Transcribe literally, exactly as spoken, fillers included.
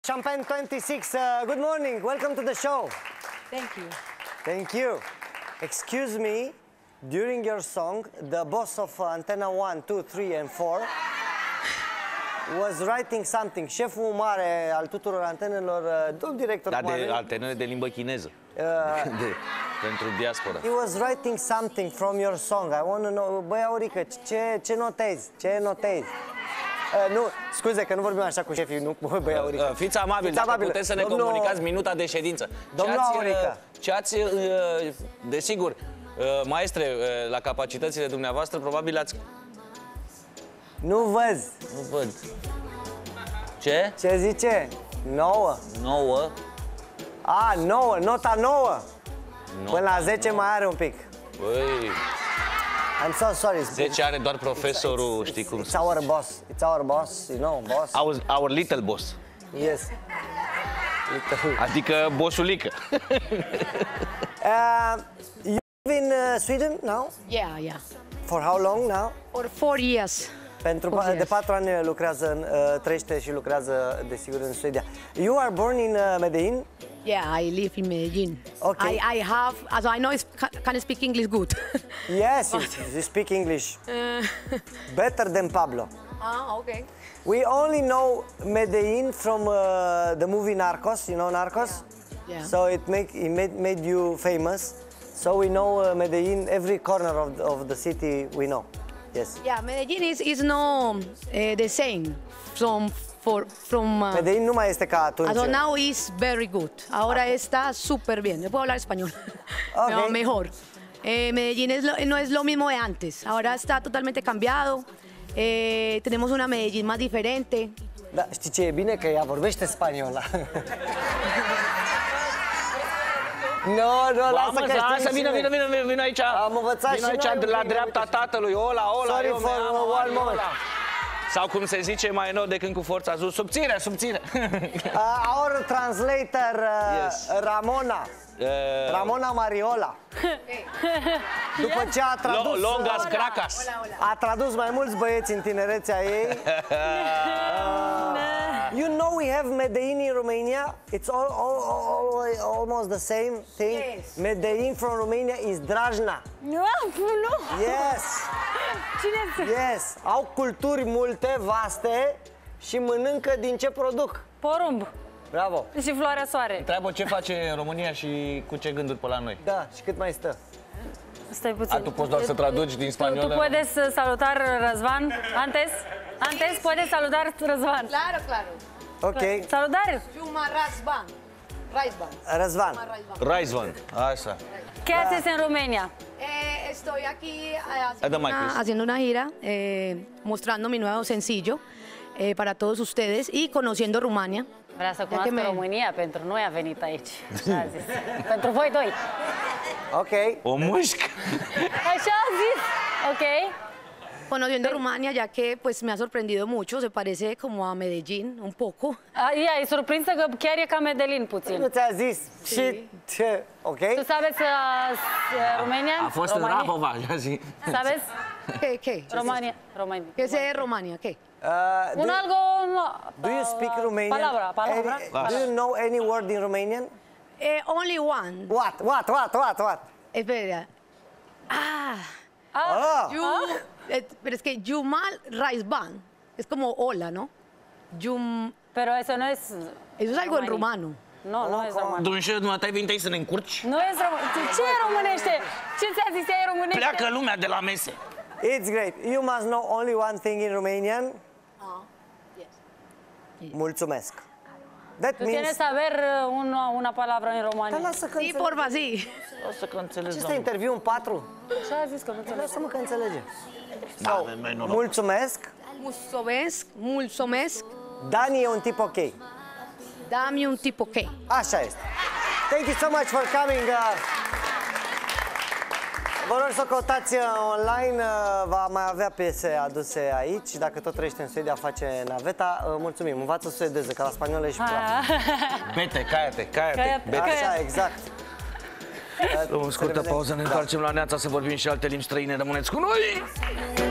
Champagne twenty-six, uh, good morning, welcome to the show. Thank you. Thank you. Excuse me, during your song, the boss of uh, Antenna one, two, three and four was writing something. Șeful mare al tuturor antenelor, uh, domn director Da, mare, de antenele de limbă chineză. uh, de, pentru diaspora. he was writing something from your song. I want to know, băi Aurică, ce, ce notezi? Ce notezi? Uh, nu, scuze că nu vorbim așa cu șefii, nu, băi Aurică. Uh, fiți amabil, Fiți dacă amabil. puteți să ne Domnul... comunicați minuta de ședință. Domnul Ce ați, Aurică. ce ați, uh, desigur, uh, maestre, uh, la capacitățile dumneavoastră, probabil ați... Nu văz. Nu văd. Ce? Ce zice? Nouă. Nouă. A, nouă, nota nouă. Nota Până la zece mai are un pic. Băi, I'm so sorry. zece are doar profesorul, It's- știi cum It's our boss. It's our boss, you know, boss. Our, our little boss. Yes. Little. Adică bossulică. Uh, you live in uh, Sweden now? Yeah, yeah. For how long now? For four years. Pentru Four pa- de years. patru ani lucrează, în, uh, trăiește și lucrează, desigur, în Suedia. You are born in uh, Medellin? Yeah, I live in Medellin. Okay. I, I have, also I know I can speak English good. Yes, you, you speak English better than Pablo. Ah, okay. We only know Medellin from uh, the movie Narcos. You know Narcos? Yeah. So it make it made, made you famous. So we know uh, Medellin. Every corner of the, of the city we know. Yes. Yeah, Medellin is, is no uh, the same from for from. Uh, Medellin nu mai este ca atunci. also now is very good. Ahora está súper bien. Yo puedo hablar español. Okay. No, mejor. Eh, Medellin es lo- no es lo mismo de antes. Ahora está totalmente cambiado. Eh, tenemos una Medellin más diferente. Da, știi ce e bine? Că ea vorbește spaniola. Nu, nu, lasă că știi Lasă, și vină, noi. vină, vină, vină, vină aici. Am învățat Vină și aici, noi de un la pic, dreapta uite. tatălui. Ola, ola, Sorry eu for me-am, one ola, moment. ola. Sau cum se zice mai nou de când cu forța sus, subțire, subțire. Uh, our translator, uh, Yes. Ramona. Uh, Ramona Mariola. După ce a tradus, Lo- Longas uh, Cracas. a tradus mai mulți băieți în tinerețea ei. Uh, you know we have Medellin in Romania. It's all, all, all, almost the same thing. Yes. Medellin from Romania is Drajna. Nu, nu. Yes. Cine? Yes. Au culturi multe, vaste și mănâncă din ce produc. Porumb Bravo. și floarea soare. Întreabă ce face România și cu ce gânduri pe la noi. Da, și cât mai stă? Stai puțin. A, tu poți doar să traduci din Tu, spaniolă? tu puedes uh, salutar Răzvan? Antes? Antes puedes salutar Răzvan. Claro, claro. Ok. Saludar. Juma Razvan. Raizban. Răzvan. Raizvan, așa. ¿Qué haces en Romania? Eh, estoy aquí eh, Ada haciendo, mai, una, Chris. haciendo una gira, eh, mostrando mi nuevo sencillo eh, para todos ustedes y conociendo Rumania. Vrea să Ya que cunoască me- România, pentru noi a venit aici. Așa a zis. Pentru voi doi. Ok. O mușcă. Așa a zis. Ok. Conociendo Rumania, ya que pues me ha sorprendido mucho, se parece como a Medellín un poco. A, ea, e surprinsă că chiar e ca Medellin puțin. Nu ți-a zis și ce? Ok? Tu sabes uh, s- Romania? A fost în Romania? Rahova, așa zi. Sabes? ¿Qué? ¿Qué? Romania. Romania. ¿Qué es de Rumania? ¿Qué? Uh, Un do, algo... do you speak Romanian? Palabra, palabra. Any, do you know any word in Romanian? Eh, only one. What? What? What? What? What? Espera. Ah, Ah. Yu, eh, pero es que Yumal Raizban. Es como hola, ¿no? Yum, Pero eso no es... eso es algo en rumano. Nu, nu e român. Dumnezeu, dumneata, vin să ne încurci? Nu e român. Ce e românește? Ce ți-a zis ea e românește? Pleacă lumea de la mese. It's great. You must know only one thing in Romanian. Ah, yes. Mulțumesc. That Tu means... tienes saber uh, una, una palabra în Dar română. lasă că Sí, înțeleg. porfa, sí. O să că înțeles, Ce este doamne. interviu în patru? Ce a zis că nu înțeleg? Lasă-mă că înțelege. Da, avem noi noroc. Mulțumesc. Mulțumesc, mulțumesc. Dani e un tip ok. Dame un tip ok. Așa este. Thank you so much for coming. uh, Vă rog să o căutați uh, online, uh, va mai avea piese aduse aici. Dacă tot trăiește în Suedia, face naveta. Uh, Mulțumim, învață suedeză, că la spaniolă e și place. Bete, caia-te, caia-te. Caia-te. Bete. Așa, exact. O scurtă pauză, ne întoarcem la Neața să vorbim și alte limbi străine. Rămâneți cu noi!